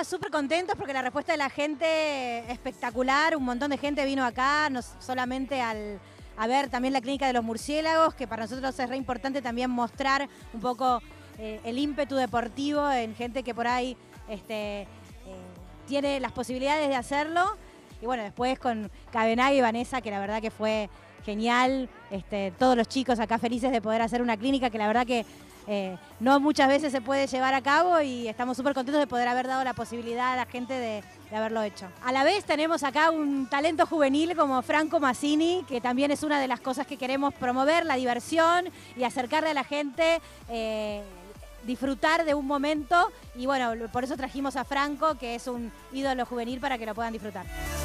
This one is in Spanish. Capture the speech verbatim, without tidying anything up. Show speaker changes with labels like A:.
A: nada, súper contentos porque la respuesta de la gente espectacular, un montón de gente vino acá, no solamente al, a ver también la clínica de los murciélagos, que para nosotros es re importante también mostrar un poco eh, el ímpetu deportivo en gente que por ahí este, eh, tiene las posibilidades de hacerlo. Y bueno, después con Cabenagui y Vanessa, que la verdad que fue genial, este, todos los chicos acá felices de poder hacer una clínica que la verdad que eh, no muchas veces se puede llevar a cabo y estamos súper contentos de poder haber dado la posibilidad a la gente de, de haberlo hecho. A la vez tenemos acá un talento juvenil como Franco Massini, que también es una de las cosas que queremos promover, la diversión y acercarle a la gente, eh, disfrutar de un momento y bueno, por eso trajimos a Franco, que es un ídolo juvenil para que lo puedan disfrutar.